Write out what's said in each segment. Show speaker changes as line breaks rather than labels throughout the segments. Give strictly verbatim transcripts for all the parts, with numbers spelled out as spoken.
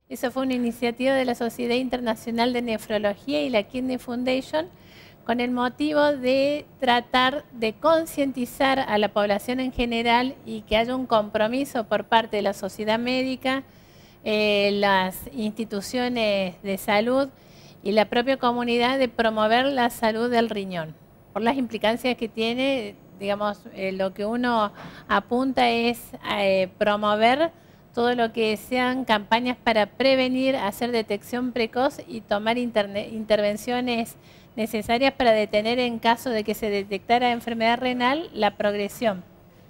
Esa fue una iniciativa de la Sociedad Internacional de Nefrología y la Kidney Foundation con el motivo de tratar de concientizar a la población en general y que haya un compromiso por parte de la sociedad médica, eh, las instituciones de salud y la propia comunidad de promover la salud del riñón. Por las implicancias que tiene, digamos, eh, lo que uno apunta es eh, promover todo lo que sean campañas para prevenir, hacer detección precoz y tomar intervenciones necesarias para detener en caso de que se detectara enfermedad renal la progresión.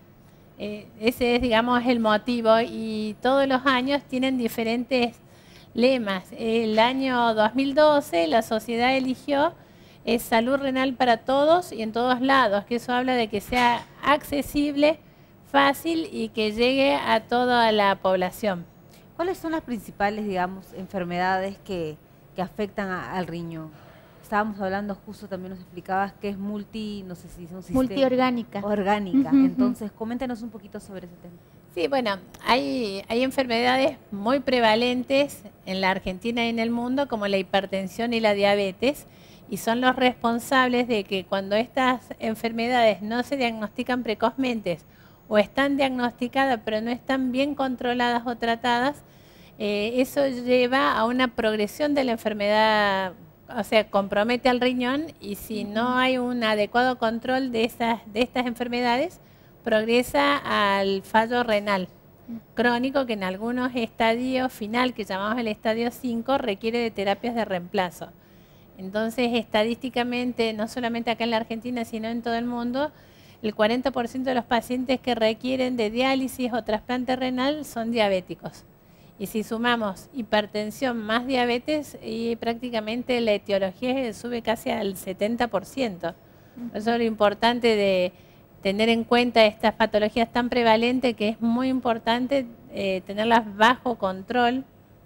Eh, ese es, digamos, el motivo y todos los años tienen diferentes lemas. El año dos mil doce la sociedad eligió eh, salud renal para todos y en todos lados, que eso habla de que sea accesible, fácil y que llegue a toda la población.
¿Cuáles son las principales, digamos, enfermedades que, que afectan a, al riñón? Estábamos hablando justo, también nos explicabas que es multi, no sé si es un sistema.
Multiorgánica.
Orgánica. Uh-huh. Entonces, coméntenos un poquito sobre ese tema.
Sí, bueno, hay, hay enfermedades muy prevalentes en la Argentina y en el mundo, como la hipertensión y la diabetes, y son los responsables de que cuando estas enfermedades no se diagnostican precozmente o están diagnosticadas pero no están bien controladas o tratadas, eh, eso lleva a una progresión de la enfermedad, o sea, compromete al riñón y si no hay un adecuado control de, esas, de estas enfermedades, progresa al fallo renal crónico que en algunos estadios final, que llamamos el estadio cinco, requiere de terapias de reemplazo. Entonces, estadísticamente, no solamente acá en la Argentina, sino en todo el mundo, el cuarenta por ciento de los pacientes que requieren de diálisis o trasplante renal son diabéticos. Y si sumamos hipertensión más diabetes, y prácticamente la etiología sube casi al setenta por ciento. Por eso es lo importante de tener en cuenta estas patologías tan prevalentes, que es muy importante eh, tenerlas bajo control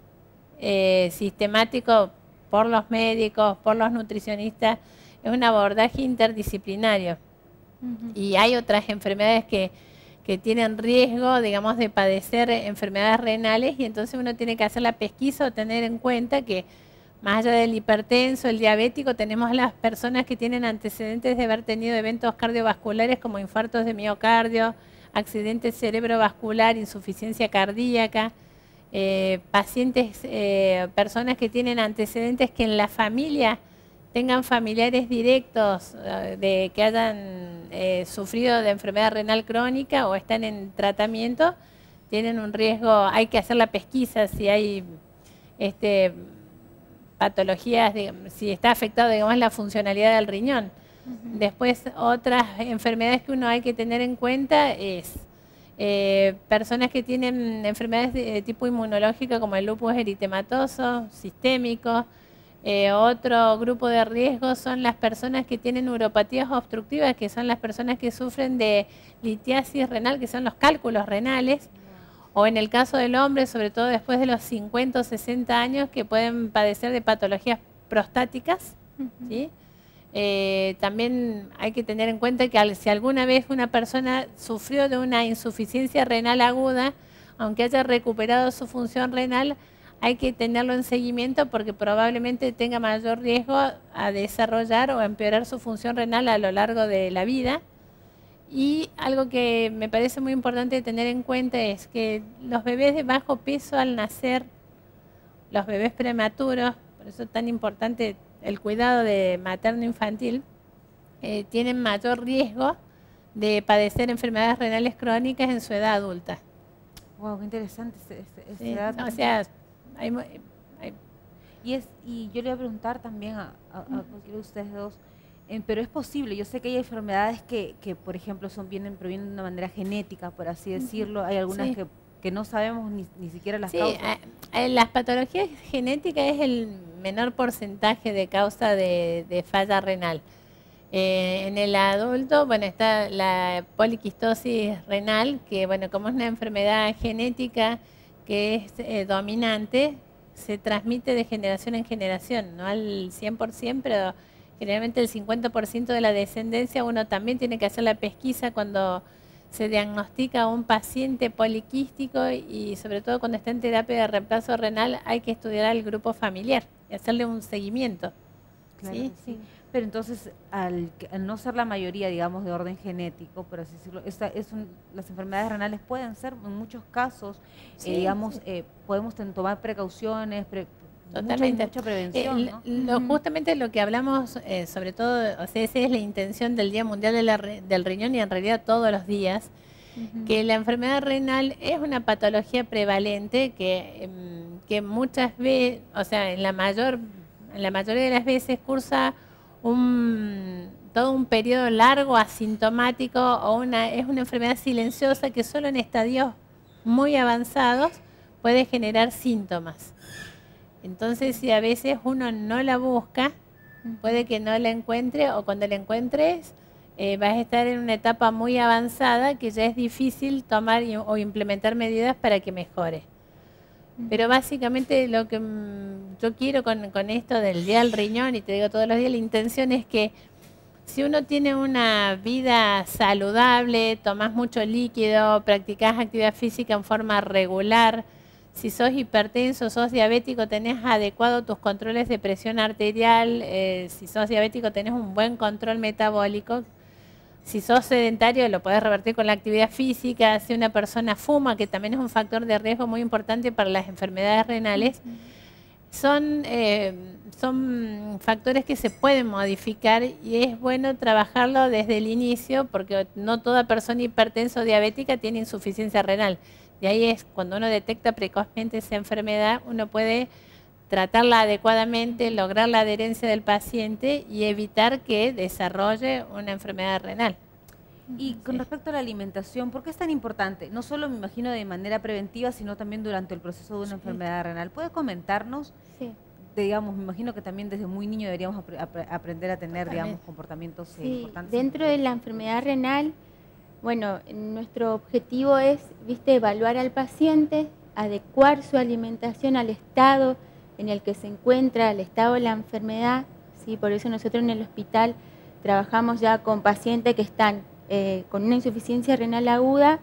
eh, sistemático por los médicos, por los nutricionistas. Es un abordaje interdisciplinario. Uh-huh. Y hay otras enfermedades que, que tienen riesgo, digamos, de padecer enfermedades renales y entonces uno tiene que hacer la pesquisa o tener en cuenta que más allá del hipertenso, el diabético, tenemos las personas que tienen antecedentes de haber tenido eventos cardiovasculares como infartos de miocardio, accidentes cerebrovascular, insuficiencia cardíaca, eh, pacientes, eh, personas que tienen antecedentes que en la familia tengan familiares directos uh, de que hayan eh, sufrido de enfermedad renal crónica o están en tratamiento, tienen un riesgo, hay que hacer la pesquisa si hay este, patologías, de, si está afectado, digamos, la funcionalidad del riñón. Uh-huh. Después, otras enfermedades que uno hay que tener en cuenta es eh, personas que tienen enfermedades de, de tipo inmunológico como el lupus eritematoso, sistémico. Eh, otro grupo de riesgo son las personas que tienen neuropatías obstructivas, que son las personas que sufren de litiasis renal, que son los cálculos renales, o en el caso del hombre, sobre todo después de los cincuenta o sesenta años, que pueden padecer de patologías prostáticas. Uh-huh. ¿Sí? Eh, también hay que tener en cuenta que al, si alguna vez una persona sufrió de una insuficiencia renal aguda, aunque haya recuperado su función renal, hay que tenerlo en seguimiento porque probablemente tenga mayor riesgo a desarrollar o a empeorar su función renal a lo largo de la vida. Y algo que me parece muy importante tener en cuenta es que los bebés de bajo peso al nacer, los bebés prematuros, por eso es tan importante el cuidado de materno-infantil, eh, tienen mayor riesgo de padecer enfermedades renales crónicas en su edad adulta.
Wow, qué interesante ese, ese, ese
sí,
dato.
O sea, hay, hay,
y, es, y yo le voy a preguntar también a, a, a cualquiera de ustedes dos, eh, pero es posible, yo sé que hay enfermedades que, que por ejemplo, son vienen, provienen de una manera genética, por así decirlo, hay algunas sí. que, que no sabemos ni, ni siquiera las
sí,
causas.
Eh, las patologías genéticas es el menor porcentaje de causa de, de falla renal. Eh, en el adulto, bueno, está la poliquistosis renal, que bueno, como es una enfermedad genética que es eh, dominante, se transmite de generación en generación, no al cien por ciento, pero generalmente el cincuenta por ciento de la descendencia. Uno también tiene que hacer la pesquisa cuando se diagnostica a un paciente poliquístico y sobre todo cuando está en terapia de reemplazo renal hay que estudiar al grupo familiar y hacerle un seguimiento.
Claro,
¿sí?
sí. Pero entonces, al, al no ser la mayoría, digamos, de orden genético, por así decirlo, esta es un, las enfermedades renales pueden ser, en muchos casos,
Sí,
eh, digamos,
sí.
eh, podemos ten, tomar precauciones, pre,
Totalmente.
Mucha, mucha prevención,
eh,
¿no?
lo, justamente lo que hablamos, eh, sobre todo, o sea, esa es la intención del Día Mundial de la, del Riñón y en realidad todos los días, uh-huh. que la enfermedad renal es una patología prevalente que, que muchas veces, o sea, en la mayor, en la mayoría de las veces cursa un, todo un periodo largo asintomático o una, es una enfermedad silenciosa que solo en estadios muy avanzados puede generar síntomas. Entonces, si a veces uno no la busca, puede que no la encuentre o cuando la encuentres eh, vas a estar en una etapa muy avanzada que ya es difícil tomar y, o implementar medidas para que mejore. Pero básicamente lo que mmm, yo quiero con, con esto del Día del Riñón, y te digo todos los días, la intención es que si uno tiene una vida saludable, tomás mucho líquido, practicás actividad física en forma regular, si sos hipertenso, sos diabético, tenés adecuado tus controles de presión arterial, eh, si sos diabético tenés un buen control metabólico, si sos sedentario lo podés revertir con la actividad física, si una persona fuma, que también es un factor de riesgo muy importante para las enfermedades renales, uh-huh. son, eh, son factores que se pueden modificar y es bueno trabajarlo desde el inicio porque no toda persona hipertensa o diabética tiene insuficiencia renal. Y ahí es cuando uno detecta precozmente esa enfermedad, uno puede tratarla adecuadamente, lograr la adherencia del paciente y evitar que desarrolle una enfermedad renal.
Y con sí. respecto a la alimentación, ¿por qué es tan importante? No solo me imagino de manera preventiva, sino también durante el proceso de una sí. enfermedad renal. ¿Puede comentarnos? Sí. Digamos, me imagino que también desde muy niño deberíamos ap ap aprender a tener, digamos, comportamientos sí. eh, importantes.
Dentro de la enfermedad renal, bueno, nuestro objetivo es, viste, evaluar al paciente, adecuar su alimentación al estado en el que se encuentra, al estado de la enfermedad, ¿sí? Por eso nosotros en el hospital trabajamos ya con pacientes que están eh, con una insuficiencia renal aguda,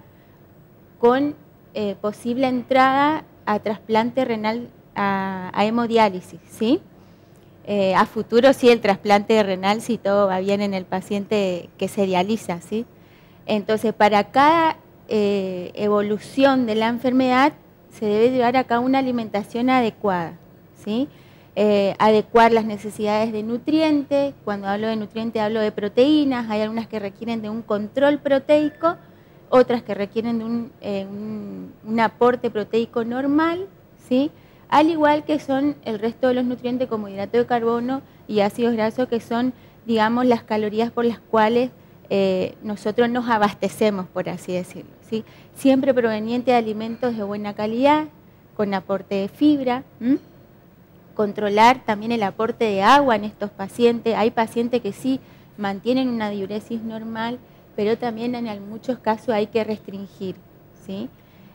con eh, posible entrada a trasplante renal, a, a hemodiálisis, ¿sí? Eh, a futuro sí el trasplante renal, si todo va bien en el paciente que se dializa, ¿sí? Entonces, para cada eh, evolución de la enfermedad se debe llevar a cabo una alimentación adecuada, ¿sí? Eh, adecuar las necesidades de nutrientes. Cuando hablo de nutrientes hablo de proteínas. Hay algunas que requieren de un control proteico, otras que requieren de un, eh, un, un aporte proteico normal, ¿sí? Al igual que son el resto de los nutrientes como hidrato de carbono y ácidos grasos, que son, digamos, las calorías por las cuales Eh, nosotros nos abastecemos, por así decirlo, ¿sí? Siempre proveniente de alimentos de buena calidad, con aporte de fibra, ¿m? Controlar también el aporte de agua en estos pacientes. Hay pacientes que sí mantienen una diuresis normal, pero también en muchos casos hay que restringir, ¿sí?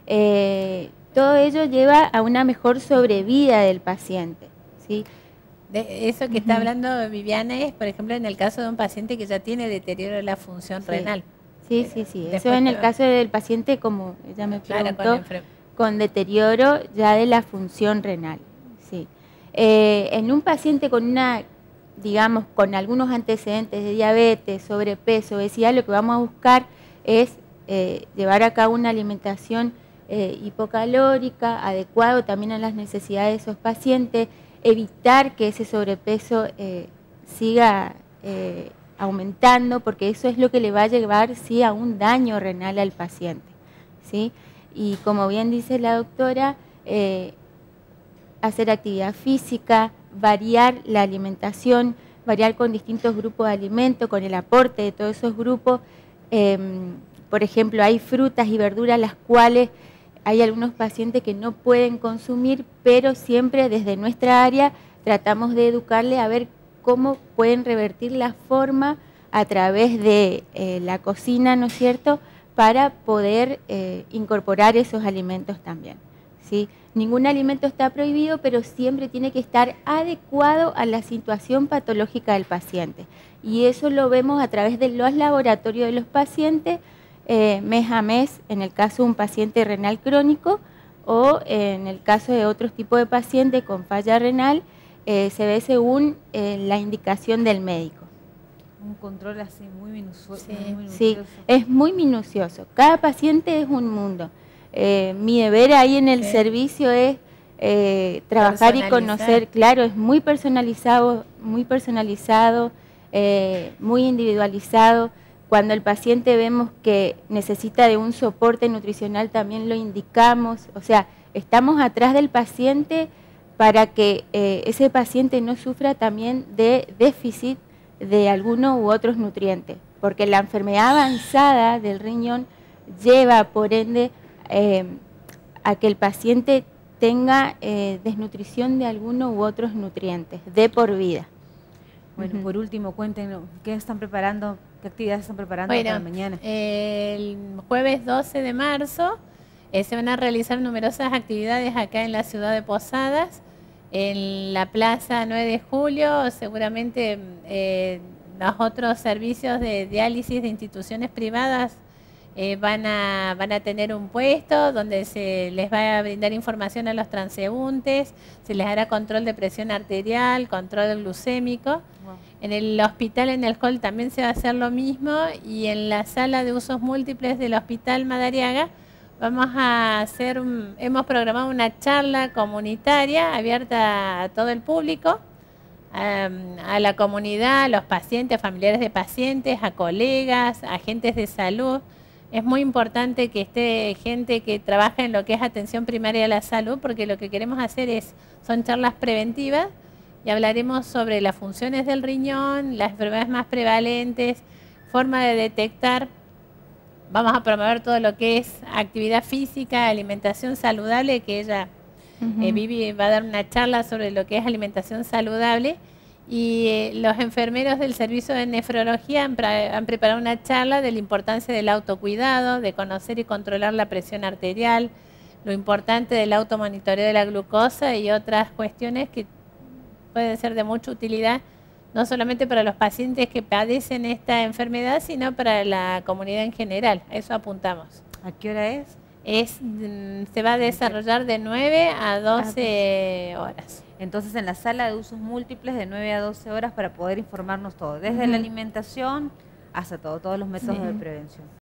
Eh, todo ello lleva a una mejor sobrevida del paciente, ¿sí?
De eso que uh-huh. está hablando Viviana es, por ejemplo, en el caso de un paciente que ya tiene deterioro de la función
sí.
renal.
Sí, sí, sí. Eso en el caso del paciente, como ella me preguntó, claro, con, con deterioro ya de la función renal. Sí. Eh, en un paciente con una, digamos, con algunos antecedentes de diabetes, sobrepeso, obesidad, lo que vamos a buscar es eh, llevar a cabo una alimentación eh, hipocalórica, adecuado también a las necesidades de esos pacientes, evitar que ese sobrepeso eh, siga eh, aumentando, porque eso es lo que le va a llevar sí, a un daño renal al paciente, ¿sí? Y como bien dice la doctora, eh, hacer actividad física, variar la alimentación, variar con distintos grupos de alimentos, con el aporte de todos esos grupos. Eh, por ejemplo, hay frutas y verduras las cuales hay algunos pacientes que no pueden consumir, pero siempre desde nuestra área tratamos de educarle a ver cómo pueden revertir la forma a través de eh, la cocina, ¿no es cierto?, para poder eh, incorporar esos alimentos también, ¿sí? Ningún alimento está prohibido, pero siempre tiene que estar adecuado a la situación patológica del paciente. Y eso lo vemos a través de los laboratorios de los pacientes, eh, mes a mes en el caso de un paciente renal crónico, o eh, en el caso de otros tipos de pacientes con falla renal, eh, se ve según eh, la indicación del médico.
Un control así muy minucioso.
Sí,
muy minucioso.
sí, es muy minucioso. Cada paciente es un mundo. Eh, mi deber ahí en el
sí.
servicio es eh, trabajar y conocer, claro, es muy personalizado, muy personalizado, eh, muy individualizado. Cuando el paciente vemos que necesita de un soporte nutricional, también lo indicamos. O sea, estamos atrás del paciente para que eh, ese paciente no sufra también de déficit de alguno u otros nutrientes, porque la enfermedad avanzada del riñón lleva, por ende, eh, a que el paciente tenga eh, desnutrición de alguno u otros nutrientes, de por vida.
Bueno, uh-huh. Por último, cuéntenos, ¿qué están preparando, qué actividades están preparando
bueno,
para mañana?
El jueves doce de marzo eh, se van a realizar numerosas actividades acá en la ciudad de Posadas. En la plaza nueve de julio, seguramente eh, los otros servicios de diálisis de instituciones privadas eh, van, a, van a tener un puesto donde se les va a brindar información a los transeúntes, se les hará control de presión arterial, control glucémico. Wow. En el hospital, en el hall, también se va a hacer lo mismo, y en la sala de usos múltiples del Hospital Madariaga vamos a hacer, un, hemos programado una charla comunitaria abierta a todo el público, a, a la comunidad, a los pacientes, familiares de pacientes, a colegas, agentes de salud. Es muy importante que esté gente que trabaja en lo que es atención primaria a la salud, porque lo que queremos hacer es, son charlas preventivas, y hablaremos sobre las funciones del riñón, las enfermedades más prevalentes, forma de detectar. Vamos a promover todo lo que es actividad física, alimentación saludable, que ella, uh-huh. eh, Vivi, va a dar una charla sobre lo que es alimentación saludable. Y eh, los enfermeros del servicio de nefrología han, han preparado una charla de la importancia del autocuidado, de conocer y controlar la presión arterial, lo importante del automonitoreo de la glucosa y otras cuestiones que pueden ser de mucha utilidad, no solamente para los pacientes que padecen esta enfermedad, sino para la comunidad en general. A eso apuntamos.
¿A qué hora es?
Es se va a desarrollar de nueve a doce horas.
Entonces, en la sala de usos múltiples, de nueve a doce horas, para poder informarnos todo, desde uh-huh. la alimentación hasta todo, todos los métodos sí. de prevención.